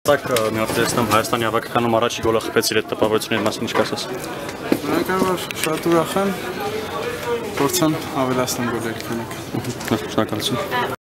Так, միացնեմ Հայաստանի հավաքականում առաջի գոլը խփեցիր այդ տպավորությունների մասին ինչ կասես։ Բնականաբար շատ ուրախ եմ, փորձեմ ավելացնել գոլերի քանակը։ Շնորհակալություն։